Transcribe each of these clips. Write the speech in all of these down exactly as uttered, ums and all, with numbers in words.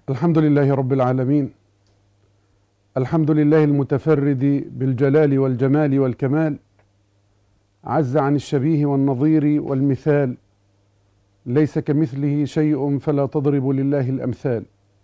الحمد لله رب العالمين. الحمد لله المتفرد بالجلال والجمال والكمال، عز عن الشبيه والنظير والمثال، ليس كمثله شيء فلا تضرب لله الأمثال.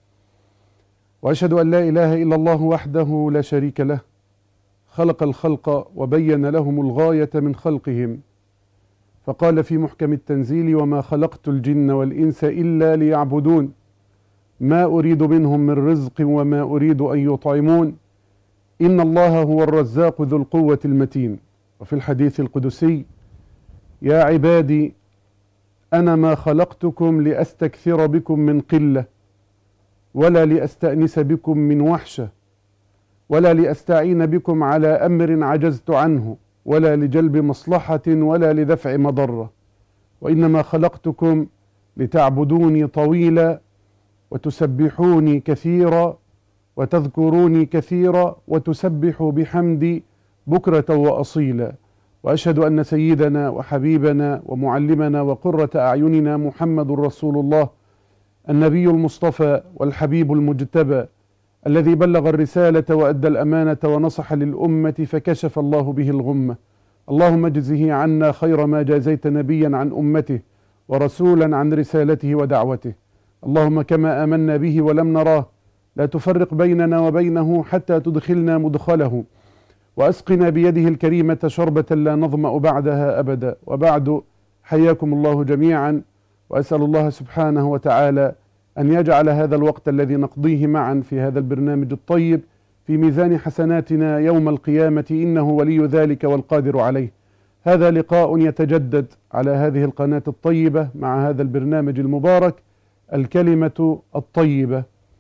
وأشهد أن لا إله إلا الله وحده لا شريك له، خلق الخلق وبين لهم الغاية من خلقهم، فقال في محكم التنزيل: وما خلقت الجن والإنس إلا ليعبدون ما أريد منهم من رزق وما أريد أن يطعمون إن الله هو الرزاق ذو القوة المتين. وفي الحديث القدسي: يا عبادي أنا ما خلقتكم لأستكثر بكم من قلة، ولا لأستأنس بكم من وحشة، ولا لأستعين بكم على أمر عجزت عنه، ولا لجلب مصلحة ولا لدفع مضرة، وإنما خلقتكم لتعبدوني طويلا وتسبحوني كثيرا وتذكروني كثيرا وتسبحوا بحمدي بكرة وأصيلا. وأشهد أن سيدنا وحبيبنا ومعلمنا وقرة أعيننا محمد رسول الله، النبي المصطفى والحبيب المجتبى، الذي بلغ الرسالة وأدى الأمانة ونصح للأمة فكشف الله به الغمة. اللهم اجزه عنا خير ما جازيت نبيا عن أمته ورسولا عن رسالته ودعوته. اللهم كما آمنا به ولم نراه لا تفرق بيننا وبينه حتى تدخلنا مدخله، وأسقنا بيده الكريمة شربة لا نظمأ بعدها أبدا. وبعد، حياكم الله جميعا، وأسأل الله سبحانه وتعالى أن يجعل هذا الوقت الذي نقضيه معا في هذا البرنامج الطيب في ميزان حسناتنا يوم القيامة، إنه ولي ذلك والقادر عليه. هذا لقاء يتجدد على هذه القناة الطيبة مع هذا البرنامج المبارك، الكلمة الطيبة.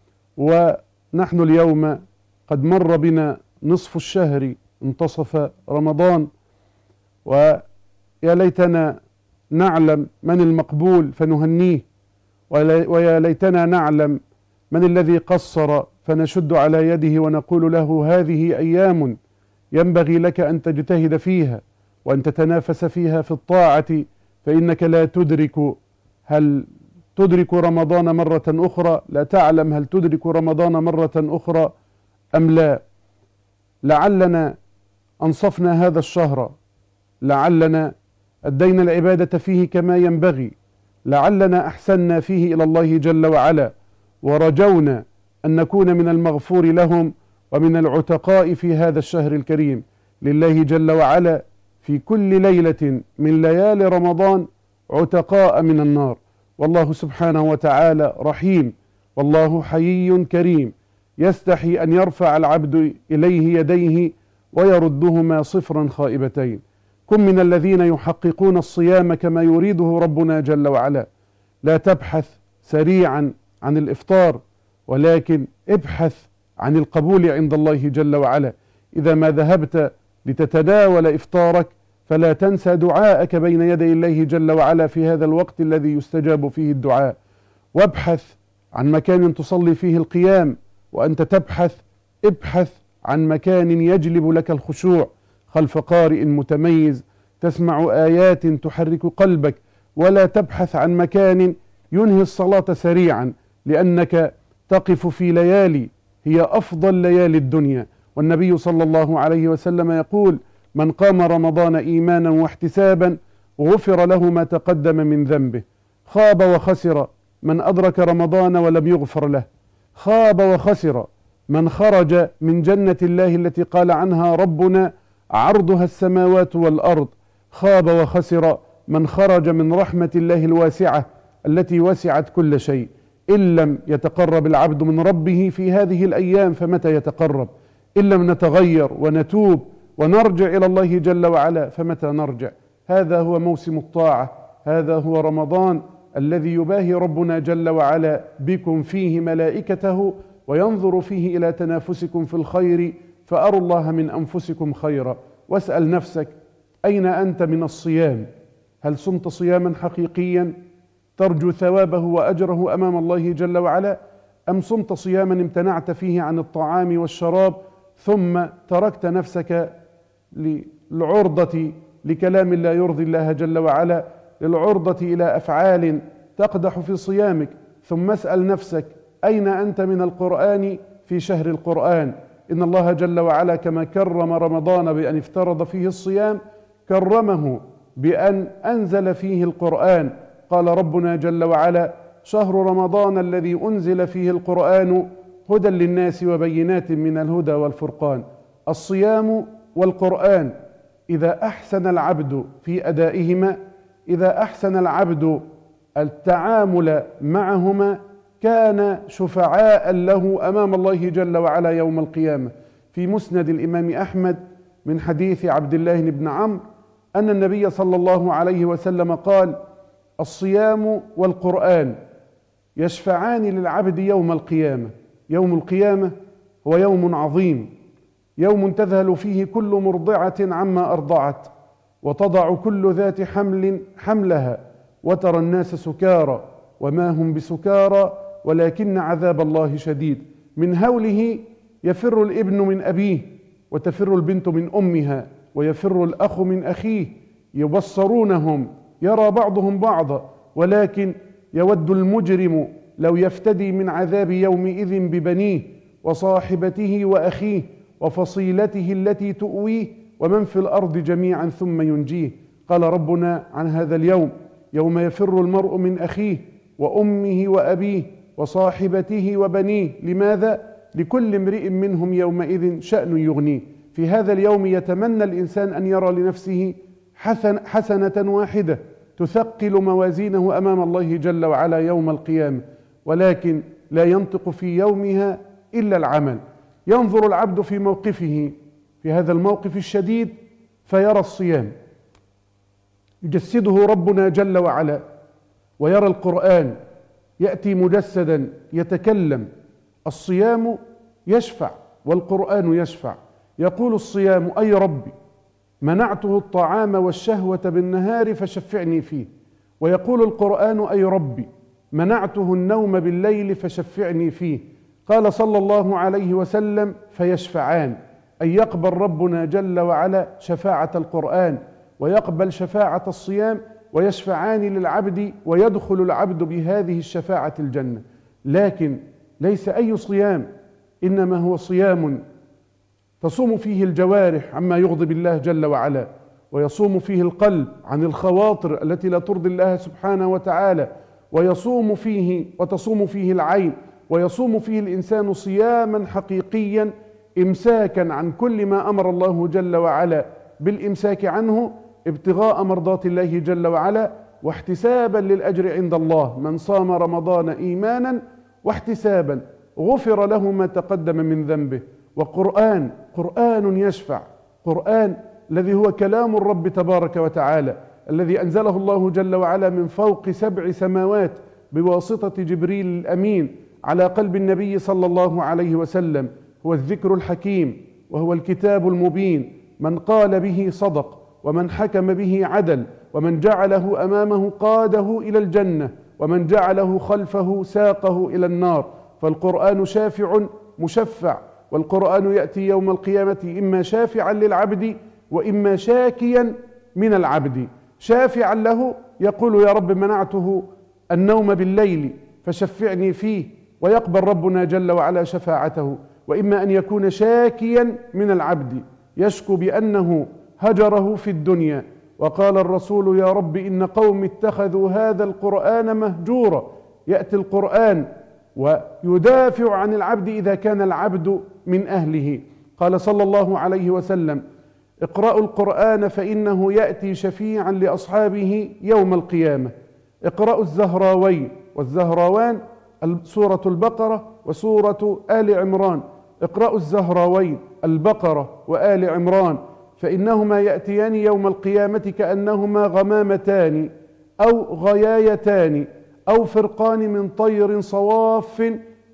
ونحن اليوم قد مر بنا نصف الشهر، انتصف رمضان، ويا ليتنا نعلم من المقبول فنهنيه، ويا ليتنا نعلم من الذي قصر فنشد على يده ونقول له: هذه أيام ينبغي لك أن تجتهد فيها وأن تتنافس فيها في الطاعة، فإنك لا تدرك هل تدرك رمضان مرة أخرى، لا تعلم هل تدرك رمضان مرة أخرى أم لا. لعلنا أنصفنا هذا الشهر، لعلنا أدينا العبادة فيه كما ينبغي، لعلنا أحسنا فيه إلى الله جل وعلا، ورجونا أن نكون من المغفور لهم ومن العتقاء في هذا الشهر الكريم. لله جل وعلا في كل ليلة من ليالي رمضان عتقاء من النار، والله سبحانه وتعالى رحيم، والله حيي كريم، يستحي أن يرفع العبد إليه يديه ويردهما صفرا خائبتين. كن من الذين يحققون الصيام كما يريده ربنا جل وعلا. لا تبحث سريعا عن الإفطار، ولكن ابحث عن القبول عند الله جل وعلا. إذا ما ذهبت لتتناول إفطارك فلا تنسى دعاءك بين يدي الله جل وعلا في هذا الوقت الذي يستجاب فيه الدعاء. وابحث عن مكان تصلي فيه القيام، وأنت تبحث ابحث عن مكان يجلب لك الخشوع خلف قارئ متميز تسمع آيات تحرك قلبك، ولا تبحث عن مكان ينهي الصلاة سريعا، لأنك تقف في ليالي هي أفضل ليالي الدنيا. والنبي صلى الله عليه وسلم يقول: من قام رمضان إيمانا واحتسابا غفر له ما تقدم من ذنبه. خاب وخسر من أدرك رمضان ولم يغفر له، خاب وخسر من خرج من جنة الله التي قال عنها ربنا عرضها السماوات والأرض، خاب وخسر من خرج من رحمة الله الواسعة التي وسعت كل شيء. إن لم يتقرب العبد من ربه في هذه الأيام فمتى يتقرب؟ إن لم نتغير ونتوب ونرجع إلى الله جل وعلا فمتى نرجع؟ هذا هو موسم الطاعة، هذا هو رمضان الذي يباهي ربنا جل وعلا بكم فيه ملائكته، وينظر فيه إلى تنافسكم في الخير، فأروا الله من أنفسكم خيرا. واسأل نفسك: أين أنت من الصيام؟ هل صمت صياما حقيقيا ترجو ثوابه وأجره أمام الله جل وعلا، أم صمت صياما امتنعت فيه عن الطعام والشراب ثم تركت نفسك للعرضة لكلام لا يرضي الله جل وعلا، للعرضة إلى أفعال تقدح في صيامك؟ ثم اسأل نفسك: أين أنت من القرآن في شهر القرآن؟ إن الله جل وعلا كما كرم رمضان بأن افترض فيه الصيام كرمه بأن أنزل فيه القرآن. قال ربنا جل وعلا: شهر رمضان الذي أنزل فيه القرآن هدى للناس وبينات من الهدى والفرقان. الصيام والقرآن إذا أحسن العبد في أدائهما، إذا أحسن العبد التعامل معهما، كان شفعاء له أمام الله جل وعلا يوم القيامة. في مسند الإمام أحمد من حديث عبد الله بن عمرو أن النبي صلى الله عليه وسلم قال: الصيام والقرآن يشفعان للعبد يوم القيامة. يوم القيامة هو يوم عظيم، يوم تذهل فيه كل مرضعة عما أرضعت، وتضع كل ذات حمل حملها، وترى الناس سكارى وما هم بسكارى ولكن عذاب الله شديد. من هوله يفر الابن من أبيه، وتفر البنت من أمها، ويفر الأخ من أخيه، يبصرونهم يرى بعضهم بعضا، ولكن يود المجرم لو يفتدي من عذاب يومئذ ببنيه وصاحبته وأخيه وفصيلته التي تؤويه ومن في الأرض جميعا ثم ينجيه. قال ربنا عن هذا اليوم: يوم يفر المرء من أخيه وأمه وأبيه وصاحبته وبنيه. لماذا؟ لكل امرئ منهم يومئذ شأن يغنيه. في هذا اليوم يتمنى الإنسان أن يرى لنفسه حسن حسنة واحدة تثقل موازينه أمام الله جل وعلا يوم القيامة، ولكن لا ينطق في يومها إلا العمل. ينظر العبد في موقفه في هذا الموقف الشديد فيرى الصيام، يجسده ربنا جل وعلا، ويرى القرآن يأتي مجسدا يتكلم. الصيام يشفع والقرآن يشفع. يقول الصيام: أي ربي منعته الطعام والشهوة بالنهار فشفعني فيه. ويقول القرآن: أي ربي منعته النوم بالليل فشفعني فيه. قال صلى الله عليه وسلم: فيشفعان، أي يقبل ربنا جل وعلا شفاعة القرآن ويقبل شفاعة الصيام، ويشفعان للعبد، ويدخل العبد بهذه الشفاعة الجنة. لكن ليس أي صيام، إنما هو صيام تصوم فيه الجوارح عما يغضب الله جل وعلا، ويصوم فيه القلب عن الخواطر التي لا ترضي الله سبحانه وتعالى، ويصوم فيه وتصوم فيه العين، ويصوم فيه الإنسان صياما حقيقيا إمساكا عن كل ما أمر الله جل وعلا بالإمساك عنه، ابتغاء مرضات الله جل وعلا واحتسابا للأجر عند الله. من صام رمضان إيمانا واحتسابا غفر له ما تقدم من ذنبه. وقرآن قرآن يشفع، قرآن الذي هو كلام الرب تبارك وتعالى، الذي أنزله الله جل وعلا من فوق سبع سماوات بواسطة جبريل الأمين على قلب النبي صلى الله عليه وسلم. هو الذكر الحكيم، وهو الكتاب المبين. من قال به صدق، ومن حكم به عدل، ومن جعله أمامه قاده إلى الجنة، ومن جعله خلفه ساقه إلى النار. فالقرآن شافع مشفع، والقرآن يأتي يوم القيامة إما شافعا للعبد وإما شاكيا من العبد. شافعا له يقول: يا رب منعته النوم بالليل فشفعني فيه، ويقبل ربنا جل وعلا شفاعته. وإما أن يكون شاكيا من العبد، يشكو بأنه هجره في الدنيا، وقال الرسول: يا رب إن قوم اتخذوا هذا القرآن مهجورا. يأتي القرآن ويدافع عن العبد إذا كان العبد من أهله. قال صلى الله عليه وسلم: اقرأوا القرآن فإنه يأتي شفيعا لأصحابه يوم القيامة. اقرأوا الزهراوين والزهراوان، سورة البقرة وسورة آل عمران. اقرأوا الزهراوين البقرة وآل عمران، فإنهما يأتيان يوم القيامة كأنهما غمامتان أو غيايتان أو فرقان من طير صواف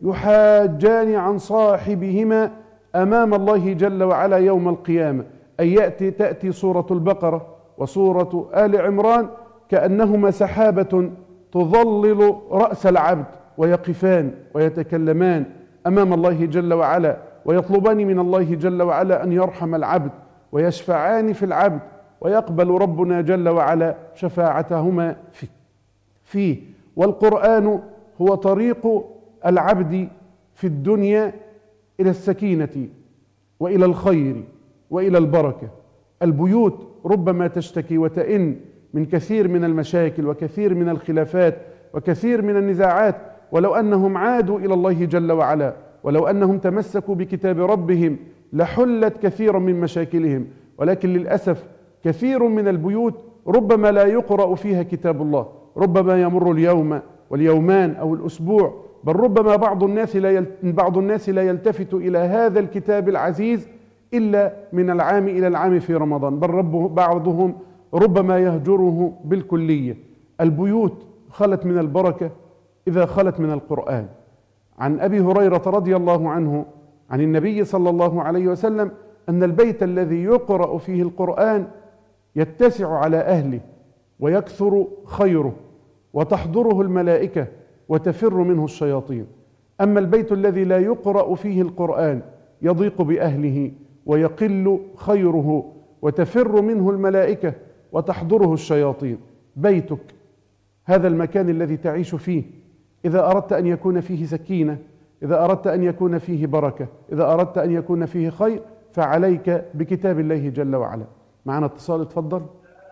يحاجان عن صاحبهما أمام الله جل وعلا يوم القيامة. أي يأتي تأتي سورة البقرة وسورة آل عمران كأنهما سحابة تظلل رأس العبد، ويقفان ويتكلمان أمام الله جل وعلا، ويطلبان من الله جل وعلا أن يرحم العبد، ويشفعان في العبد، ويقبل ربنا جل وعلا شفاعتهما فيه. والقرآن هو طريق العبد في الدنيا إلى السكينة وإلى الخير وإلى البركة. البيوت ربما تشتكي وتئن من كثير من المشاكل وكثير من الخلافات وكثير من النزاعات، ولو أنهم عادوا إلى الله جل وعلا، ولو أنهم تمسكوا بكتاب ربهم لحلت كثيرا من مشاكلهم. ولكن للأسف كثير من البيوت ربما لا يقرأ فيها كتاب الله، ربما يمر اليوم واليومان أو الأسبوع، بل ربما بعض الناس لا بعض الناس لا يلتفت إلى هذا الكتاب العزيز إلا من العام إلى العام في رمضان، بل ربه بعضهم ربما يهجره بالكلية. البيوت خلت من البركة إذا خلت من القرآن. عن أبي هريرة رضي الله عنه عن النبي صلى الله عليه وسلم أن البيت الذي يقرأ فيه القرآن يتسع على أهله ويكثر خيره وتحضره الملائكة وتفر منه الشياطين. أما البيت الذي لا يقرأ فيه القرآن يضيق بأهله ويقل خيره وتفر منه الملائكة وتحضره الشياطين. بيتك هذا المكان الذي تعيش فيه، إذا أردت أن يكون فيه سكينة، إذا أردت أن يكون فيه بركة، إذا أردت أن يكون فيه خير، فعليك بكتاب الله جل وعلا. معنا اتصال، اتفضل.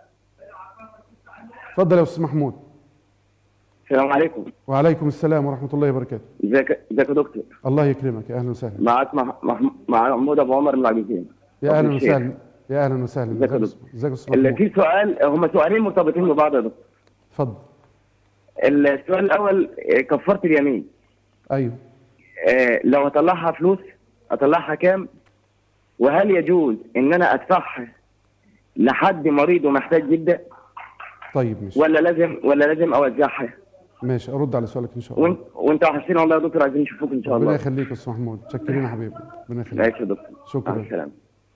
اتفضل يا أستاذ محمود. السلام عليكم. وعليكم السلام ورحمة الله وبركاته. ازيك ازيك يا دكتور؟ الله يكرمك، يا أهلا وسهلا. معك مع محمود أبو عمر من العجيزين. يا أهلا وسهلا. يا أهلا وسهلا. ازيك يا دكتور؟ ازيك يا أستاذ اللي محمود؟ في سؤال، هم سؤالين مرتبطين ببعض يا دكتور. اتفضل. السؤال الأول، كفارة اليمين. أيوه. آه لو أطلعها فلوس أطلعها كام؟ وهل يجوز إن أنا أدفعها لحد مريض ومحتاج جدا؟ طيب ماشي. ولا لازم ولا لازم أوزعها؟ ماشي، أرد على سؤالك إن شاء الله. وأنت وأنت وحشتنا والله يا دكتور، عايزين نشوفوك إن شاء الله. ربنا يخليك يا أستاذ محمود، شكرين يا حبيبي. ربنا يخليك. ماشي يا دكتور. شكرا. مع السلامة.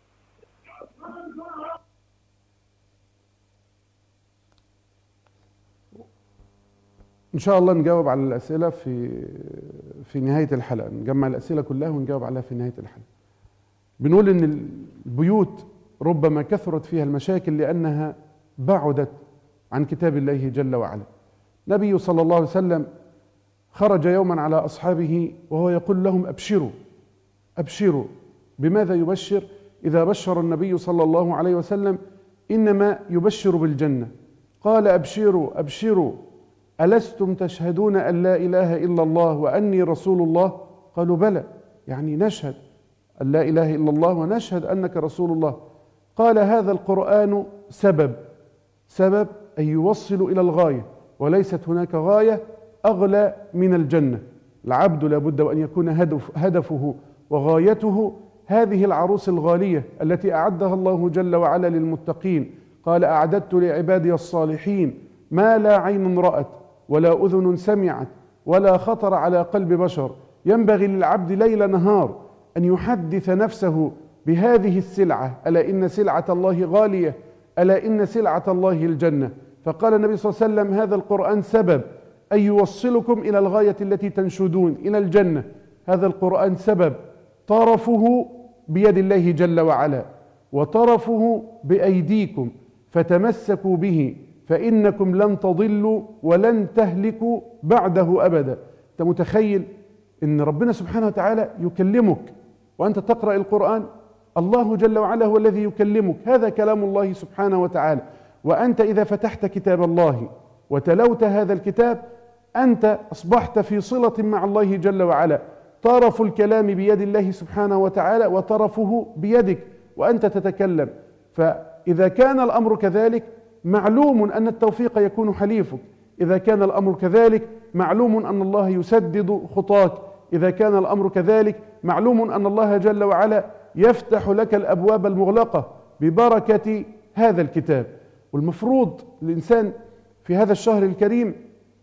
إن شاء الله نجاوب على الأسئلة في في نهاية الحلقة، نجمع الأسئلة كلها ونجاوب عليها في نهاية الحلقة. بنقول إن البيوت ربما كثرت فيها المشاكل لأنها بعدت عن كتاب الله جل وعلا. النبي صلى الله عليه وسلم خرج يوما على أصحابه وهو يقول لهم: أبشروا أبشروا. بماذا يبشر؟ إذا بشر النبي صلى الله عليه وسلم إنما يبشر بالجنة. قال: أبشروا أبشروا، ألستم تشهدون أن لا إله إلا الله وأني رسول الله؟ قالوا: بلى، يعني نشهد أن لا إله إلا الله ونشهد أنك رسول الله. قال: هذا القرآن سبب سبب أن يوصل إلى الغاية، وليست هناك غاية أغلى من الجنة. العبد لابد وأن يكون هدف هدفه وغايته هذه العروس الغالية التي أعدها الله جل وعلا للمتقين. قال: أعددت لعبادي الصالحين ما لا عين رأت ولا أذن سمعت ولا خطر على قلب بشر. ينبغي للعبد ليل نهار أن يحدث نفسه بهذه السلعة، ألا إن سلعة الله غالية، ألا إن سلعة الله الجنة. فقال النبي صلى الله عليه وسلم: هذا القرآن سبب أن يوصلكم إلى الغاية التي تنشدون، إلى الجنة. هذا القرآن سبب طرفه بيد الله جل وعلا وطرفه بأيديكم، فتمسكوا به فإنكم لن تضلوا ولن تهلكوا بعده أبدا. أنت متخيل إن ربنا سبحانه وتعالى يكلمك وأنت تقرأ القرآن؟ الله جل وعلا هو الذي يكلمك، هذا كلام الله سبحانه وتعالى. وأنت إذا فتحت كتاب الله وتلوت هذا الكتاب أنت أصبحت في صلة مع الله جل وعلا. طرف الكلام بيد الله سبحانه وتعالى وطرفه بيدك وأنت تتكلم. فإذا كان الأمر كذلك معلوم أن التوفيق يكون حليفك، إذا كان الأمر كذلك معلوم أن الله يسدد خطاك، إذا كان الأمر كذلك معلوم أن الله جل وعلا يفتح لك الأبواب المغلقة ببركة هذا الكتاب. والمفروض الإنسان في هذا الشهر الكريم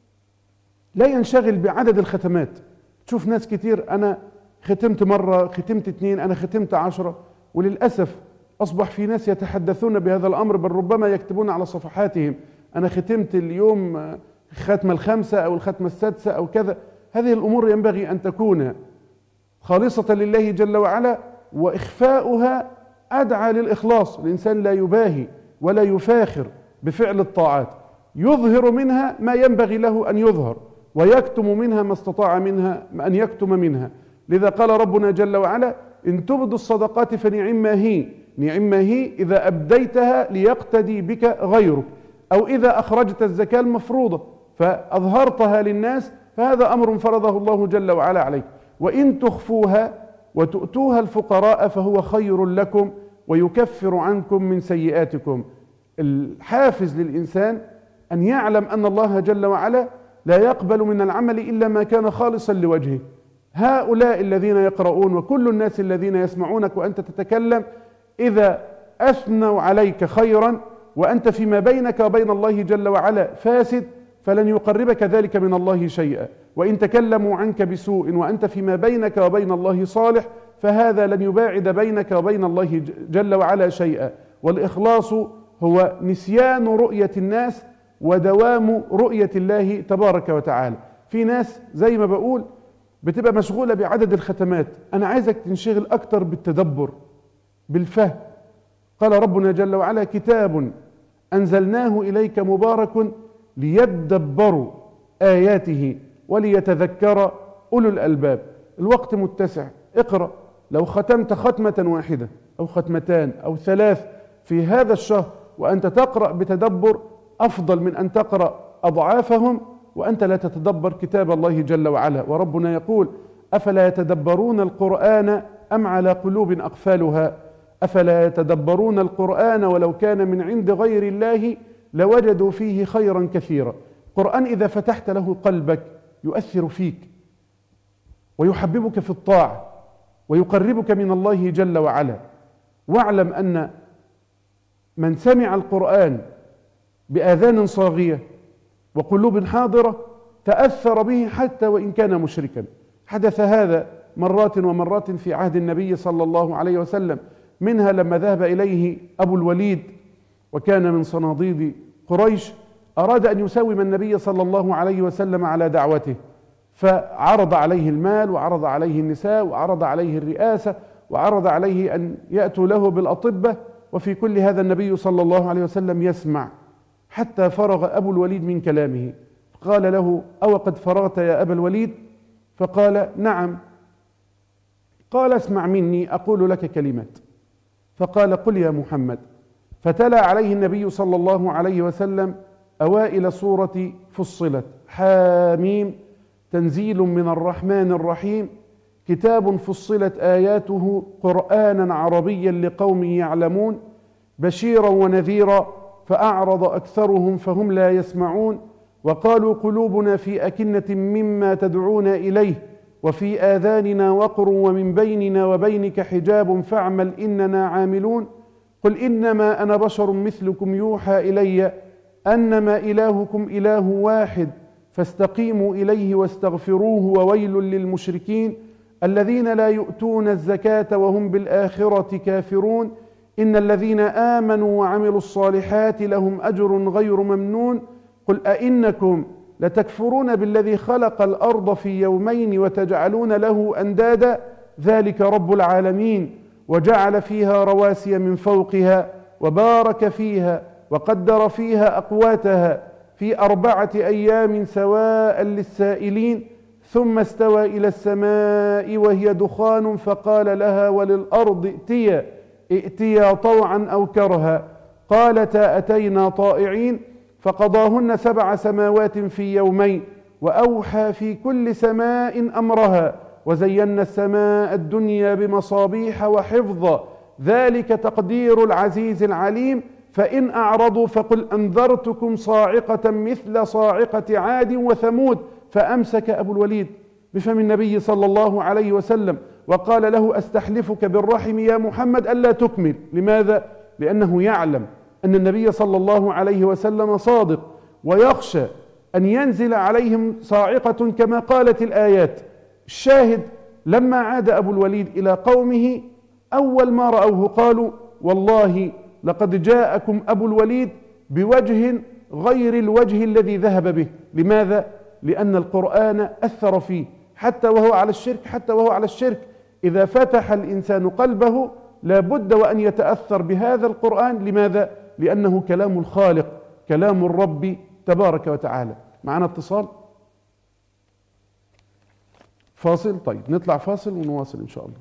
لا ينشغل بعدد الختمات. تشوف ناس كتير: أنا ختمت مرة، ختمت اتنين، أنا ختمت عشرة. وللأسف أصبح في ناس يتحدثون بهذا الأمر، بل ربما يكتبون على صفحاتهم: أنا ختمت اليوم ختمة الخامسة أو الختمة السادسة أو كذا. هذه الأمور ينبغي أن تكون خالصة لله جل وعلا، وإخفاؤها أدعى للإخلاص. الإنسان لا يباهي ولا يفاخر بفعل الطاعات، يظهر منها ما ينبغي له أن يظهر ويكتم منها ما استطاع منها أن يكتم منها. لذا قال ربنا جل وعلا: إن تبدوا الصدقات فنعما هي، نعما هي إذا أبديتها ليقتدي بك غيرك، أو إذا أخرجت الزكاة المفروضة فأظهرتها للناس، فهذا أمر فرضه الله جل وعلا عليك. وإن تخفوها وتؤتوها الفقراء فهو خير لكم ويكفر عنكم من سيئاتكم. الحافز للإنسان أن يعلم أن الله جل وعلا لا يقبل من العمل إلا ما كان خالصا لوجهه. هؤلاء الذين يقرؤون وكل الناس الذين يسمعونك وأنت تتكلم، إذا أثنوا عليك خيرا وأنت فيما بينك وبين الله جل وعلا فاسد، فلن يقربك ذلك من الله شيئا. وإن تكلموا عنك بسوء وأنت فيما بينك وبين الله صالح، فهذا لن يباعد بينك وبين الله جل وعلا شيئا. والإخلاص هو نسيان رؤية الناس ودوام رؤية الله تبارك وتعالى. في ناس زي ما بقول بتبقى مشغولة بعدد الختمات، أنا عايزك تنشغل أكتر بالتدبر بالفهم. قال ربنا جل وعلا: كتاب أنزلناه إليك مبارك ليدبروا آياته وليتذكر أولو الألباب. الوقت متسع، اقرأ. لو ختمت ختمة واحدة أو ختمتان أو ثلاث في هذا الشهر وأنت تقرأ بتدبر، أفضل من أن تقرأ أضعافهم وأنت لا تتدبر كتاب الله جل وعلا. وربنا يقول: أفلا يتدبرون القرآن أم على قلوب أقفالها أفلا يتدبرون القرآن ولو كان من عند غير الله لوجدوا فيه خيرا كثيرا. القرآن إذا فتحت له قلبك يؤثر فيك ويحببك في الطاعة ويقربك من الله جل وعلا. واعلم أن من سمع القرآن بآذان صاغية وقلوب حاضرة تأثر به حتى وإن كان مشركا. حدث هذا مرات ومرات في عهد النبي صلى الله عليه وسلم، منها لما ذهب إليه أبو الوليد وكان من صناديد قريش، أراد أن يساوم النبي صلى الله عليه وسلم على دعوته، فعرض عليه المال وعرض عليه النساء وعرض عليه الرئاسة وعرض عليه أن يأتوا له بالأطبة، وفي كل هذا النبي صلى الله عليه وسلم يسمع حتى فرغ أبو الوليد من كلامه. قال له: أو قد فرغت يا أبا الوليد؟ فقال: نعم. قال: اسمع مني أقول لك كلمات. فقال: قل يا محمد. فتلا عليه النبي صلى الله عليه وسلم أوائل سورة فصلت: حاميم تنزيل من الرحمن الرحيم كتاب فصلت آياته قرآنا عربيا لقوم يعلمون بشيرا ونذيرا فأعرض أكثرهم فهم لا يسمعون وقالوا قلوبنا في أكنة مما تدعونا إليه وفي آذاننا وقر ومن بيننا وبينك حجاب فاعمل إننا عاملون قل إنما أنا بشر مثلكم يوحى إلي أنما إلهكم إله واحد فاستقيموا إليه واستغفروه وويل للمشركين الذين لا يؤتون الزكاة وهم بالآخرة كافرون إن الذين آمنوا وعملوا الصالحات لهم أجر غير ممنون قل أئنكم لتكفرون بالذي خلق الأرض في يومين وتجعلون له أندادا ذلك رب العالمين وجعل فيها رواسي من فوقها وبارك فيها وقدر فيها أقواتها في أربعة أيام سواء للسائلين ثم استوى إلى السماء وهي دخان فقال لها وللأرض ائتيا ائتيا طوعا أو كرها قالتا أتينا طائعين فقضاهن سبع سماوات في يومين وأوحى في كل سماء أمرها وزينا السماء الدنيا بمصابيح وحفظا ذلك تقدير العزيز العليم فإن أعرضوا فقل أنذرتكم صاعقة مثل صاعقة عاد وثمود فأمسك أبو الوليد بفم النبي صلى الله عليه وسلم وقال له أستحلفك بالرحم يا محمد ألا تكمل. لماذا؟ لأنه يعلم أن النبي صلى الله عليه وسلم صادق ويخشى أن ينزل عليهم صاعقة كما قالت الآيات. الشاهد لما عاد أبو الوليد إلى قومه أول ما رأوه قالوا والله لقد جاءكم أبو الوليد بوجه غير الوجه الذي ذهب به. لماذا؟ لأن القرآن أثر فيه حتى وهو على الشرك حتى وهو على الشرك إذا فتح الإنسان قلبه لا بد وأن يتأثر بهذا القرآن. لماذا؟ لأنه كلام الخالق كلام الرب تبارك وتعالى. معنا اتصال؟ فاصل. طيب نطلع فاصل ونواصل إن شاء الله.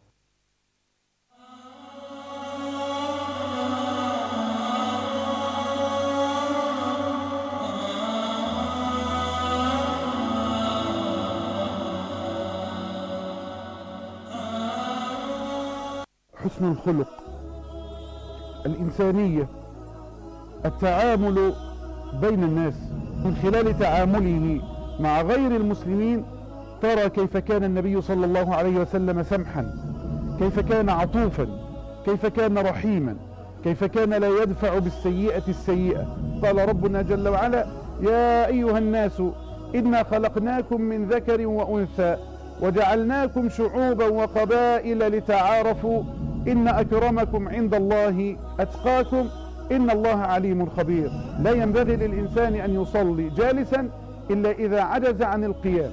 حسن الخلق، الإنسانية، التعامل بين الناس. من خلال تعامله مع غير المسلمين ترى كيف كان النبي صلى الله عليه وسلم سمحا، كيف كان عطوفا، كيف كان رحيما، كيف كان لا يدفع بالسيئة السيئة. قال ربنا جل وعلا: يا أيها الناس إنا خلقناكم من ذكر وأنثى وجعلناكم شعوبا وقبائل لتعارفوا إن أكرمكم عند الله أتقاكم إن الله عليم خبير. لا ينبغي للإنسان أن يصلي جالسا إلا إذا عجز عن القيام.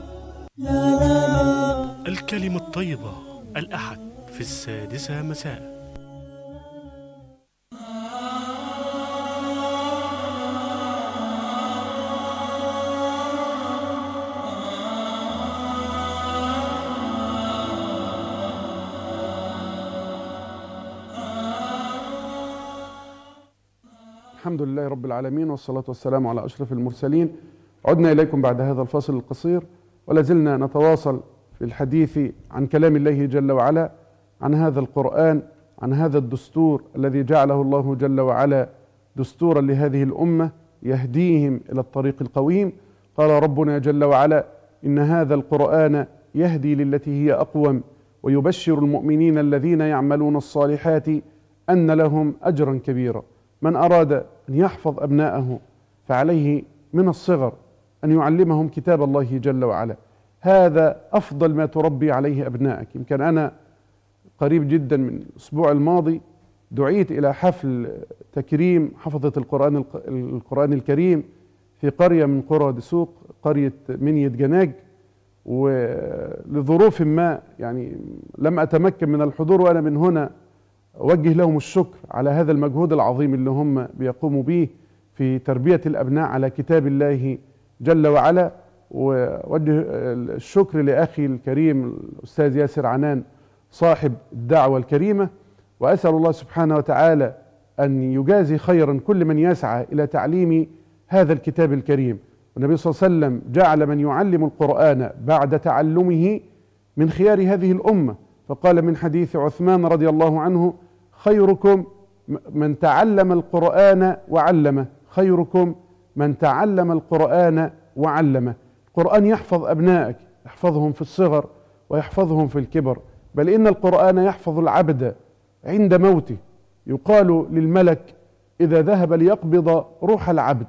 الكلمة الطيبة، الأحد في السادسة مساء. الحمد لله رب العالمين، والصلاة والسلام على أشرف المرسلين. عدنا إليكم بعد هذا الفاصل القصير، ولازلنا نتواصل في الحديث عن كلام الله جل وعلا، عن هذا القرآن، عن هذا الدستور الذي جعله الله جل وعلا دستورا لهذه الأمة يهديهم إلى الطريق القويم. قال ربنا جل وعلا: إن هذا القرآن يهدي للتي هي أقوم ويبشر المؤمنين الذين يعملون الصالحات أن لهم أجرا كبيرا. من أراد أن يحفظ أبناءه فعليه من الصغر أن يعلمهم كتاب الله جل وعلا. هذا أفضل ما تربي عليه أبنائك. يمكن أنا قريب جدا من الأسبوع الماضي دعيت إلى حفل تكريم حفظة القرآن القرآن الكريم في قرية من قرى دسوق، قرية منية جناج، ولظروف ما يعني لم أتمكن من الحضور، وأنا من هنا أوجه لهم الشكر على هذا المجهود العظيم اللي هم بيقوموا به في تربية الأبناء على كتاب الله جل وعلا. ووجه الشكر لأخي الكريم الأستاذ ياسر عنان صاحب الدعوة الكريمة، وأسأل الله سبحانه وتعالى أن يجازي خيرا كل من يسعى إلى تعليم هذا الكتاب الكريم. والنبي صلى الله عليه وسلم جعل من يعلم القرآن بعد تعلمه من خيار هذه الأمة، فقال من حديث عثمان رضي الله عنه: خيركم من تعلم القرآن وعلمه، خيركم من تعلم القرآن وعلمه. القرآن يحفظ أبنائك، يحفظهم في الصغر ويحفظهم في الكبر، بل إن القرآن يحفظ العبد عند موته. يقال للملك إذا ذهب ليقبض روح العبد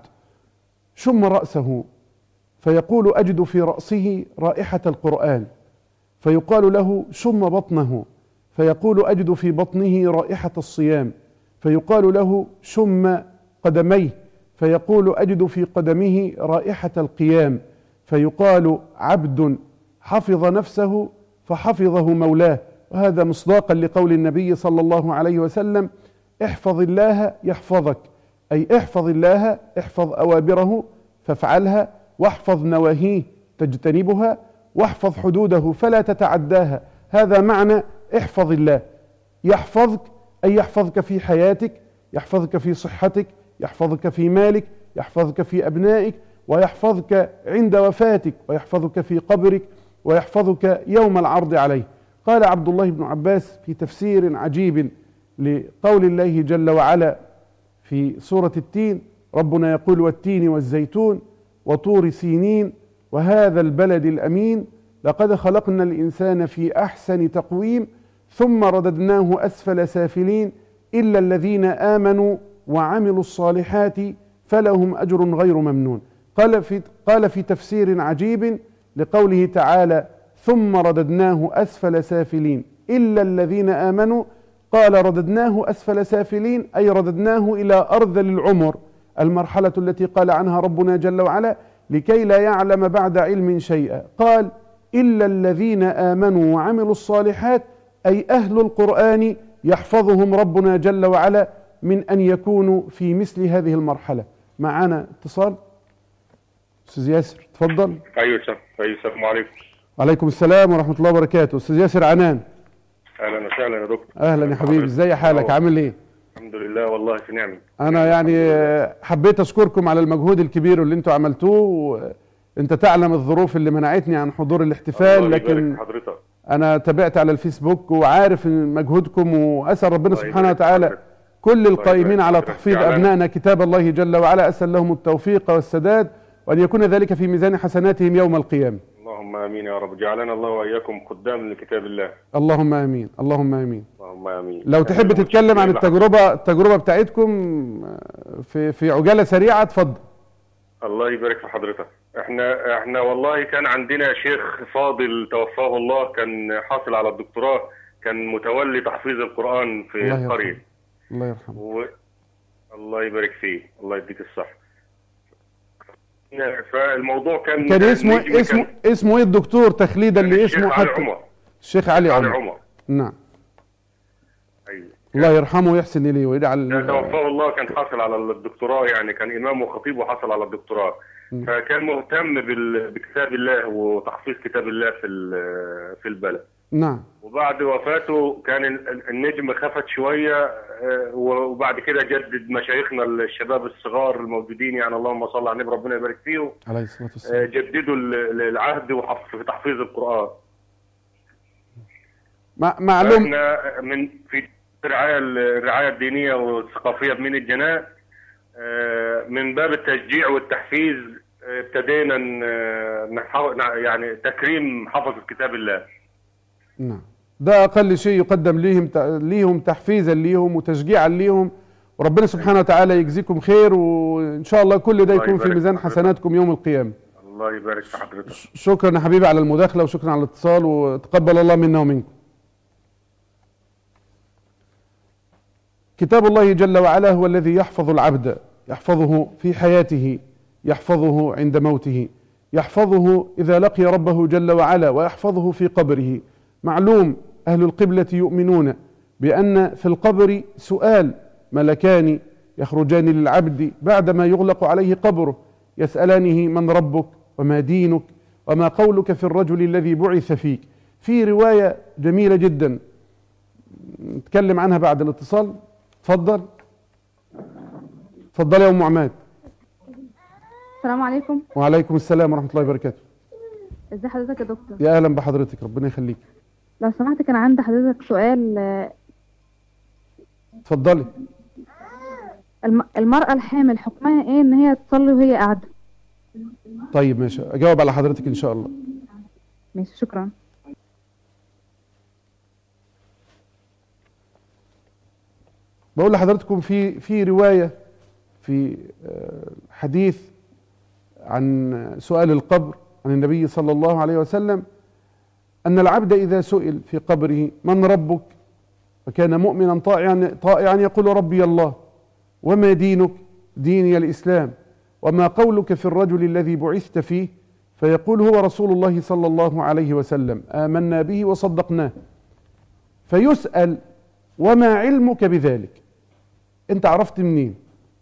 شم رأسه فيقول: أجد في رأسه رائحة القرآن. فيقال له: شم بطنه، فيقول: أجد في بطنه رائحة الصيام. فيقال له: شم قدميه، فيقول: أجد في قدمه رائحة القيام. فيقال: عبد حفظ نفسه فحفظه مولاه. وهذا مصداقا لقول النبي صلى الله عليه وسلم: احفظ الله يحفظك، أي احفظ الله، احفظ أوامره فافعلها، واحفظ نواهيه تجتنبها، واحفظ حدوده فلا تتعداها. هذا معنى احفظ الله. يحفظك أي يحفظك في حياتك، يحفظك في صحتك، يحفظك في مالك، يحفظك في أبنائك، ويحفظك عند وفاتك، ويحفظك في قبرك، ويحفظك يوم العرض عليه. قال عبد الله بن عباس في تفسير عجيب لقول الله جل وعلا في سورة التين: ربنا يقول: والتين والزيتون وطور سينين وهذا البلد الأمين لقد خلقنا الإنسان في أحسن تقويم ثم رددناه أسفل سافلين إلا الذين آمنوا وعملوا الصالحات فلهم أجر غير ممنون. قال في, قال في تفسير عجيب لقوله تعالى: ثم رددناه أسفل سافلين إلا الذين آمنوا، قال: رددناه أسفل سافلين أي رددناه إلى أرذل العمر، المرحلة التي قال عنها ربنا جل وعلا: لكي لا يعلم بعد علم شيئا. قال: إلا الذين آمنوا وعملوا الصالحات، أي أهل القرآن يحفظهم ربنا جل وعلا من أن يكونوا في مثل هذه المرحلة. معنا اتصال. أستاذ ياسر تفضل. أيوة سلام. أيوة السلام عليكم. وعليكم السلام ورحمة الله وبركاته. أستاذ ياسر عنان. اهلا وسهلا يا دكتور. أهلا يا حبيبي، ازاي حالك؟ عامل إيه؟ الحمد لله والله في نعمة. أنا يعني حبيت أشكركم على المجهود الكبير اللي أنتوا عملتوه. أنت تعلم الظروف اللي منعتني عن حضور الاحتفال، لكن حضرتك. أنا تابعت على الفيسبوك وعارف مجهودكم، وأسأل ربنا سبحانه وتعالى حضرتك. كل القائمين على تحفيظ جعلنا. أبنائنا كتاب الله جل وعلا، أسأل لهم التوفيق والسداد، وأن يكون ذلك في ميزان حسناتهم يوم القيامة. اللهم امين يا رب، جعلنا الله واياكم خدام لكتاب الله. اللهم آمين، اللهم آمين. اللهم امين. لو تحب تتكلم عن التجربة التجربة بتاعتكم في في عجالة سريعة، اتفضل. الله يبارك في حضرتك. احنا احنا والله كان عندنا شيخ فاضل توفاه الله، كان حاصل على الدكتوراه، كان متولي تحفيظ القرآن في الله القرية. يرحمه. الله يرحمه. و... الله يبارك فيه، الله يديك الصحة. فالموضوع كان كان اسمه نجم اسمه كان اسمه ايه الدكتور تخليدا اللي اسمه الشيخ علي حتى عمر. الشيخ علي علي عمر. عمر. نعم. ايوه. الله يرحمه ويحسن اليه ويجعل. توفاه الله، كان حاصل على الدكتوراه، يعني كان امام وخطيب وحصل على الدكتوراه. م. فكان مهتم بال... بكتاب الله وتحفيظ كتاب الله في ال- في البلد. نعم. وبعد وفاته كان ال- النجم خفت شويه، آه، وبعد كده جدد مشايخنا الشباب الصغار الموجودين، يعني اللهم صل على النبي ربنا يبارك فيهم، عليه الصلاة آه، والسلام. جددوا ال- العهد وحف- في تحفيظ القرآن. مع- معلوم. احنا من في الرعايه الرعايه الدينيه والثقافيه بمين الجناء، آه، من باب التشجيع والتحفيز، آه، ابتدينا ن- نحاول يعني تكريم حفظ كتاب الله. نعم. ده اقل شيء يقدم ليهم ليهم تحفيزا ليهم وتشجيعا ليهم، وربنا سبحانه وتعالى يجزيكم خير، وان شاء الله كل ده الله يكون في يبارك ميزان في حضرتك. حسناتكم يوم القيامة. الله يبارك في حضرتك. شكرا يا حبيبي على المداخلة، وشكرا على الاتصال، وتقبل الله منا ومنكم. كتاب الله جل وعلا هو الذي يحفظ العبد، يحفظه في حياته، يحفظه عند موته، يحفظه إذا لقي ربه جل وعلا، ويحفظه في قبره. معلوم أهل القبلة يؤمنون بأن في القبر سؤال، ملكان يخرجان للعبد بعدما يغلق عليه قبره، يسألانه من ربك وما دينك وما قولك في الرجل الذي بعث فيك. في رواية جميلة جدا نتكلم عنها بعد الاتصال. اتفضل اتفضل يا ام عماد. السلام عليكم. وعليكم السلام ورحمه الله وبركاته. ازي حضرتك يا دكتور؟ يا اهلا بحضرتك، ربنا يخليك. لو سمحت كان عندي حضرتك سؤال. اتفضلي. الم... المرأة الحامل حكمها ايه ان هي تصلي وهي قاعدة؟ طيب ماشي، اجاوب على حضرتك ان شاء الله. ماشي، شكرا. بقول لحضرتكم في في روايه في حديث عن سؤال القبر عن النبي صلى الله عليه وسلم ان العبد اذا سئل في قبره من ربك وكان مؤمنا طائعا طائعا يقول ربي الله، وما دينك؟ ديني الاسلام، وما قولك في الرجل الذي بعثت فيه؟ فيقول هو رسول الله صلى الله عليه وسلم، آمنا به وصدقناه. فيسأل وما علمك بذلك؟ انت عرفت منين؟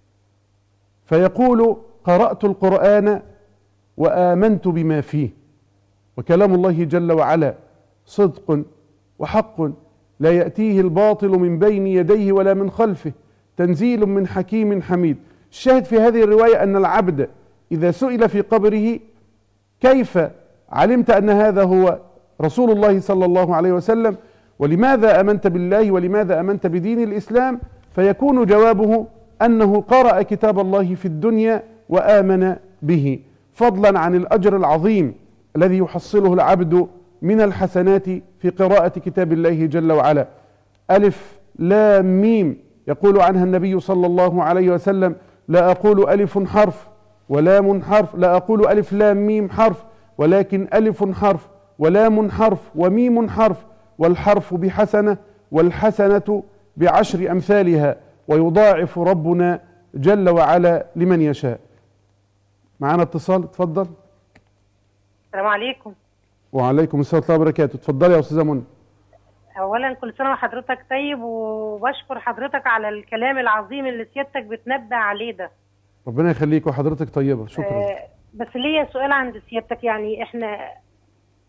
فيقول قرأت القرآن وآمنت بما فيه، وكلام الله جل وعلا صدق وحق لا يأتيه الباطل من بين يديه ولا من خلفه، تنزيل من حكيم حميد. الشاهد في هذه الرواية أن العبد إذا سئل في قبره كيف علمت أن هذا هو رسول الله صلى الله عليه وسلم، ولماذا آمنت بالله، ولماذا آمنت بدين الإسلام؟ فيكون جوابه أنه قرأ كتاب الله في الدنيا وآمن به، فضلا عن الأجر العظيم الذي يحصله العبد من الحسنات في قراءة كتاب الله جل وعلا. ألف لام ميم يقول عنها النبي صلى الله عليه وسلم: لا أقول ألف حرف ولام حرف، لا أقول ألف لام ميم حرف، ولكن ألف حرف ولام حرف وميم حرف، والحرف بحسنة والحسنة بعشر أمثالها، ويضاعف ربنا جل وعلا لمن يشاء. معنا اتصال، اتفضل. السلام عليكم. وعليكم السلام ورحمة الله وبركاته. اتفضلي يا أستاذة منى. اولا كل سنه وحضرتك طيب، وبشكر حضرتك على الكلام العظيم اللي سيادتك بتنبه عليه ده. ربنا يخليك وحضرتك طيبه، شكرا. آه بس ليا سؤال عند سيادتك، يعني احنا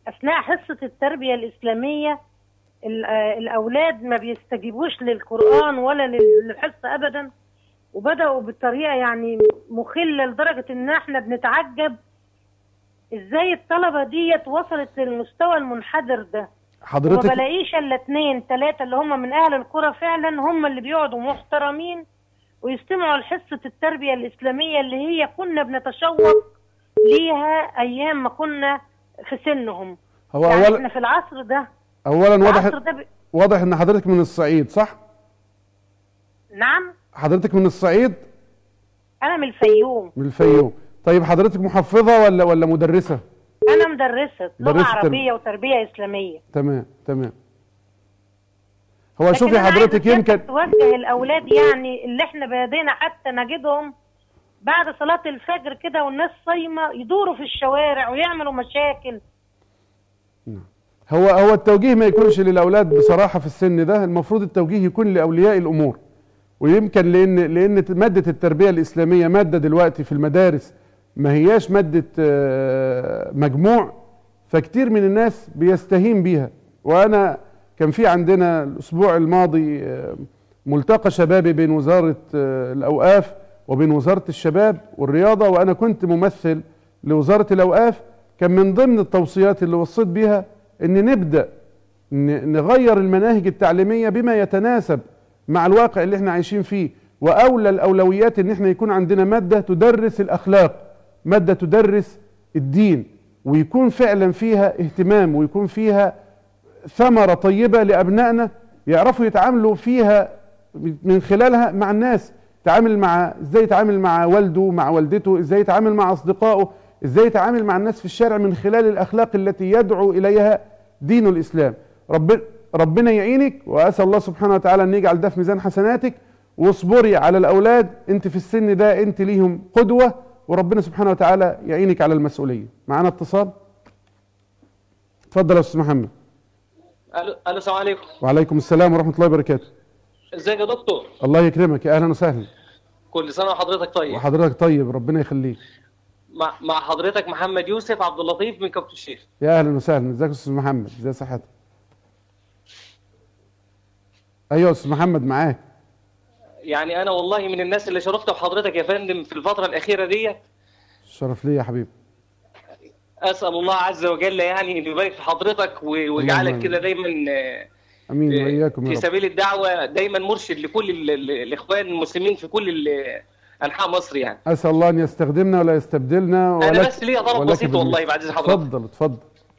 اثناء حصه التربيه الاسلاميه ال- آه، الاولاد ما بيستجيبوش للقران ولا للحصه ابدا، وبداوا بطريقه يعني مخله لدرجه ان احنا بنتعجب ازاي الطلبه ديت وصلت للمستوى المنحدر ده. وما حضرتك بلاقيش الا اتنين تلاته اللي هم من اهل القرى فعلا هم اللي بيقعدوا محترمين ويستمعوا لحصه التربيه الاسلاميه اللي هي كنا بنتشوق ليها ايام ما كنا في سنهم. هو يعني أولا احنا في العصر ده اولا واضح العصر ده ب... واضح ان حضرتك من الصعيد، صح؟ نعم حضرتك من الصعيد؟ انا من الفيوم. من الفيوم. طيب حضرتك محفظه ولا ولا مدرسه؟ انا مدرسه لغه مدرسة عربيه وتربيه اسلاميه. تمام تمام. هو لكن شوفي أنا عايزة حضرتك سيادتك يمكن توجه الاولاد، يعني اللي احنا بدينا حتى نجدهم بعد صلاه الفجر كده والناس صايمه يدوروا في الشوارع ويعملوا مشاكل. هو هو التوجيه ما يكونش للاولاد بصراحه في السن ده، المفروض التوجيه يكون لاولياء الامور. ويمكن لان لان ماده التربيه الاسلاميه ماده دلوقتي في المدارس ما هياش ماده آه، مجموع، فكتير من الناس بيستهين بيها. وانا كان في عندنا الاسبوع الماضي آه، ملتقى شبابي بين وزاره آه، الاوقاف وبين وزاره الشباب والرياضه، وانا كنت ممثل لوزاره الاوقاف. كان من ضمن التوصيات اللي وصيت بيها ان نبدا ن- نغير المناهج التعليميه بما يتناسب مع الواقع اللي احنا عايشين فيه. واولى الاولويات ان احنا يكون عندنا ماده تدرس الاخلاق، ماده تدرس الدين، ويكون فعلا فيها اهتمام ويكون فيها ثمره طيبه لابنائنا يعرفوا يتعاملوا فيها من خلالها مع الناس. يتعامل مع ازاي يتعامل مع والده، مع والدته، ازاي يتعامل مع اصدقائه، ازاي يتعامل مع الناس في الشارع من خلال الاخلاق التي يدعو اليها دين الاسلام. رب ربنا يعينك، واسال الله سبحانه وتعالى ان يجعل ده في ميزان حسناتك. واصبري على الاولاد، انت في السن ده انت ليهم قدوه، وربنا سبحانه وتعالى يعينك على المسؤوليه. معانا اتصال؟ اتفضل يا استاذ محمد. الو الو السلام عليكم. وعليكم السلام ورحمه الله وبركاته. ازيك يا دكتور؟ الله يكرمك، يا اهلا وسهلا. كل سنه وحضرتك طيب. وحضرتك طيب، ربنا يخليك. مع مع حضرتك محمد يوسف عبد اللطيف من كفر الشيخ. يا اهلا وسهلا، ازيك يا استاذ محمد؟ ازي صحتك؟ ايوه يا استاذ محمد معاك. يعني انا والله من الناس اللي شرفت بحضرتك يا فندم في الفتره الاخيره ديت. الشرف ليا يا حبيبي. اسال الله عز وجل يعني ان يبارك في حضرتك و- ويجعلك كده دايما آه، امين واياكم يا في رب. سبيل الدعوه، دايما مرشد لكل ال- ال- الاخوان المسلمين في كل ال- انحاء مصر يعني. اسال الله ان يستخدمنا ولا يستبدلنا. انا ولك بس ليا طلب ولك بسيط بالمثل. والله بعد اذن حضرتك. اتفضل اتفضل.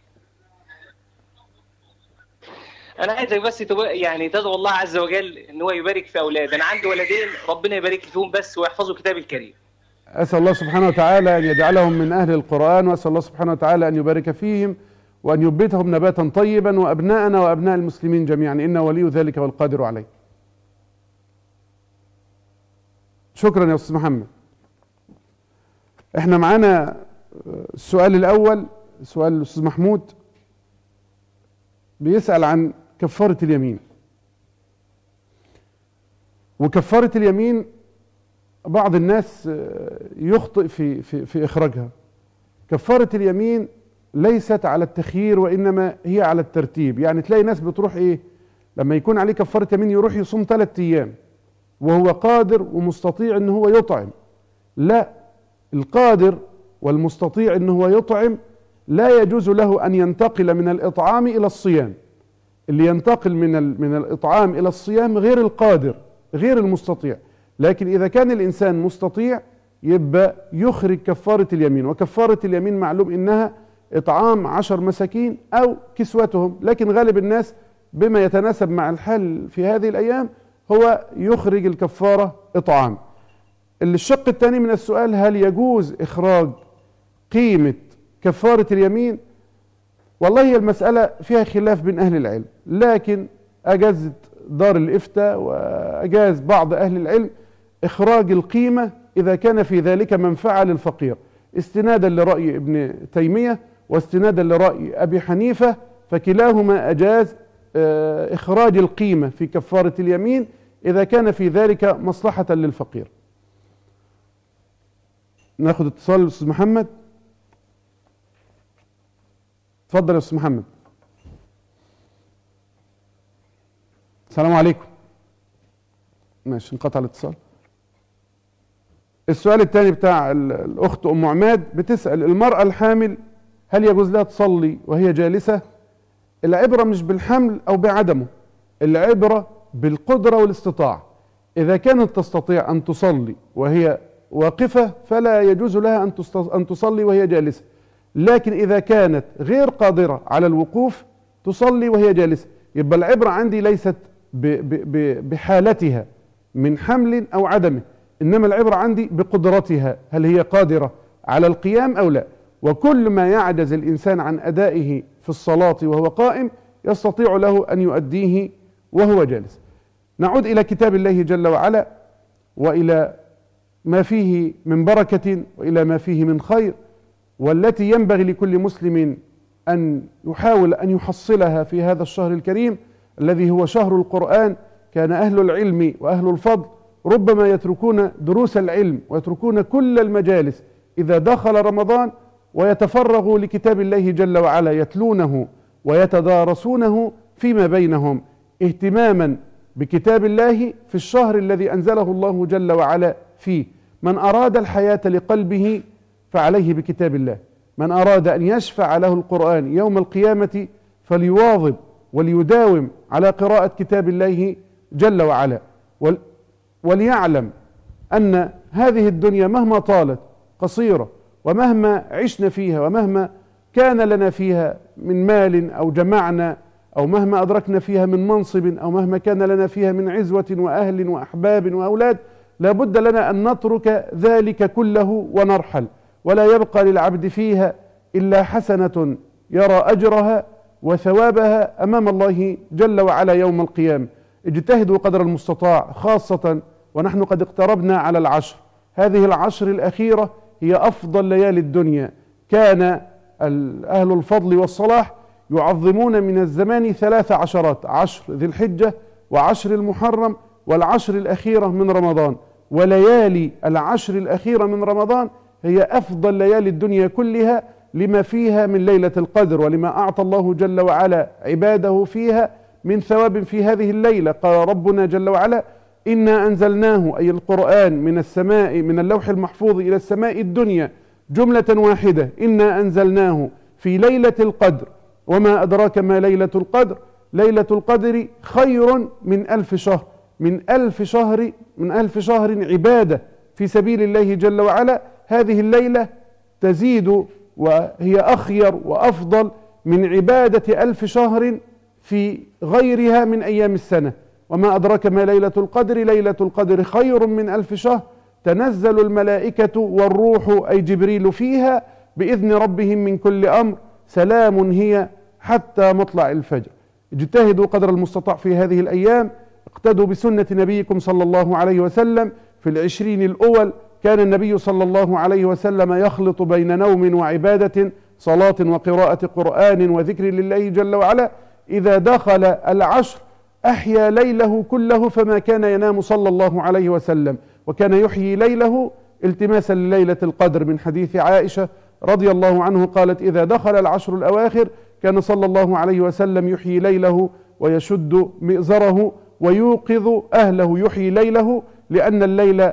انا عايزك بس تبقى- يعني تدعو الله عز وجل ان هو يبارك في اولاد. انا عندي ولدين ربنا يبارك فيهم بس ويحفظوا كتاب الكريم. اسال الله سبحانه وتعالى ان يجعلهم من اهل القران، واسال الله سبحانه وتعالى ان يبارك فيهم وان يبيتهم نباتا طيبا، وابناءنا وابناء المسلمين جميعا، انه ولي ذلك والقادر عليه. شكرا يا استاذ محمد. احنا معانا السؤال الاول، سؤال الاستاذ محمود بيسال عن كفاره اليمين. وكفاره اليمين بعض الناس يخطئ في في في اخراجها. كفاره اليمين ليست على التخيير وانما هي على الترتيب. يعني تلاقي ناس بتروح ايه لما يكون عليه كفاره يمين يروح يصوم ثلاث ايام وهو قادر ومستطيع ان هو يطعم. لا، القادر والمستطيع ان هو يطعم لا يجوز له ان ينتقل من الاطعام الى الصيام. اللي ينتقل من من الاطعام الى الصيام غير القادر غير المستطيع. لكن اذا كان الانسان مستطيع يبقى يخرج كفاره اليمين. وكفاره اليمين معلوم انها اطعام عشر مساكين او كسوتهم، لكن غالب الناس بما يتناسب مع الحال في هذه الايام هو يخرج الكفاره اطعام. الشق الثاني من السؤال، هل يجوز اخراج قيمه كفاره اليمين؟ والله هي المساله فيها خلاف بين اهل العلم، لكن اجازت دار الافتاء واجاز بعض اهل العلم اخراج القيمه اذا كان في ذلك منفعه للفقير، استنادا لراي ابن تيميه واستنادا لراي ابي حنيفه، فكلاهما اجاز اخراج القيمه في كفاره اليمين اذا كان في ذلك مصلحه للفقير. ناخذ اتصال الاستاذ محمد. اتفضل يا استاذ محمد. السلام عليكم. ماشي، انقطع الاتصال. السؤال الثاني بتاع الاخت ام عماد بتسال المراه الحامل هل يجوز لها تصلي وهي جالسه؟ العبره مش بالحمل او بعدمه، العبره بالقدره والاستطاعه. اذا كانت تستطيع ان تصلي وهي واقفه فلا يجوز لها ان تصلي وهي جالسه، لكن اذا كانت غير قادره على الوقوف تصلي وهي جالسه. يبقى العبره عندي ليست بحالتها من حمل او عدمه، انما العبره عندي بقدرتها، هل هي قادره على القيام او لا. وكل ما يعجز الانسان عن ادائه في الصلاه وهو قائم يستطيع له ان يؤديه وهو جالس. نعود الى كتاب الله جل وعلا والى ما فيه من بركه والى ما فيه من خير، والتي ينبغي لكل مسلم ان يحاول ان يحصلها في هذا الشهر الكريم الذي هو شهر القرآن. كان أهل العلم وأهل الفضل ربما يتركون دروس العلم ويتركون كل المجالس إذا دخل رمضان ويتفرغوا لكتاب الله جل وعلا، يتلونه ويتدارسونه فيما بينهم اهتماما بكتاب الله في الشهر الذي أنزله الله جل وعلا فيه. من أراد الحياة لقلبه فعليه بكتاب الله، من أراد أن يشفع له القرآن يوم القيامة فليواظب وليداوم على قراءة كتاب الله جل وعلا، وليعلم أن هذه الدنيا مهما طالت قصيرة، ومهما عشنا فيها ومهما كان لنا فيها من مال أو جمعنا، أو مهما أدركنا فيها من منصب، أو مهما كان لنا فيها من عزوة وأهل وأحباب وأولاد، لابد لنا أن نترك ذلك كله ونرحل، ولا يبقى للعبد فيها إلا حسنة يرى أجرها وثوابها أمام الله جل وعلا يوم القيامة. اجتهدوا قدر المستطاع، خاصة ونحن قد اقتربنا على العشر. هذه العشر الأخيرة هي أفضل ليالي الدنيا. كان أهل الفضل والصلاح يعظمون من الزمان ثلاث عشرات: عشر ذي الحجة، وعشر المحرم، والعشر الأخيرة من رمضان. وليالي العشر الأخيرة من رمضان هي أفضل ليالي الدنيا كلها، لما فيها من ليلة القدر، ولما أعطى الله جل وعلا عباده فيها من ثواب في هذه الليلة. قال ربنا جل وعلا: إنا أنزلناه، أي القرآن، من السماء، من اللوح المحفوظ إلى السماء الدنيا جملة واحدة. إنا أنزلناه في ليلة القدر، وما أدراك ما ليلة القدر. ليلة القدر خير من ألف شهر، من ألف شهر من ألف شهر عبادة في سبيل الله جل وعلا. هذه الليلة تزيد وهي أخير وأفضل من عبادة ألف شهر في غيرها من أيام السنة. وما أدراك ما ليلة القدر. ليلة القدر خير من ألف شهر، تنزل الملائكة والروح أي جبريل فيها بإذن ربهم من كل أمر، سلام هي حتى مطلع الفجر. اجتهدوا قدر المستطاع في هذه الأيام، اقتدوا بسنة نبيكم صلى الله عليه وسلم. في العشرين الأول كان النبي صلى الله عليه وسلم يخلط بين نوم وعبادة، صلاة وقراءة قرآن وذكر لله جل وعلا. إذا دخل العشر أحيا ليله كله، فما كان ينام صلى الله عليه وسلم، وكان يحيي ليله التماسا لليلة القدر. من حديث عائشة رضي الله عنه قالت: إذا دخل العشر الأواخر كان صلى الله عليه وسلم يحيي ليله ويشد مئزره ويوقظ أهله. يحيي ليله لأن الليل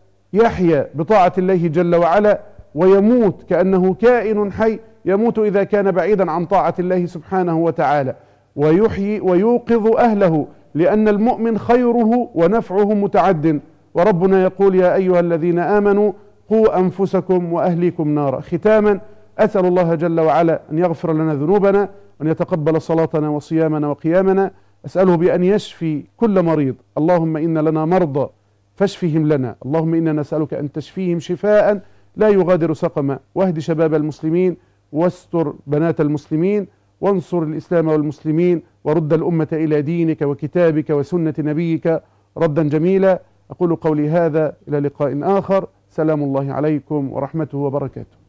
يحيا بطاعة الله جل وعلا، ويموت كأنه كائن حي، يموت إذا كان بعيدا عن طاعة الله سبحانه وتعالى. ويحيي ويوقظ أهله لأن المؤمن خيره ونفعه متعد. وربنا يقول: يا أيها الذين آمنوا قوا أنفسكم وأهليكم نارا. ختاما، أسأل الله جل وعلا أن يغفر لنا ذنوبنا، وأن يتقبل صلاتنا وصيامنا وقيامنا. أسأله بأن يشفي كل مريض. اللهم إن لنا مرضى فاشفهم لنا، اللهم إنا نسألك أن تشفيهم شفاء لا يغادر سقما. واهد شباب المسلمين، واستر بنات المسلمين، وانصر الإسلام والمسلمين، ورد الأمة إلى دينك وكتابك وسنة نبيك ردا جميلا. أقول قولي هذا، إلى لقاء آخر. سلام الله عليكم ورحمته وبركاته.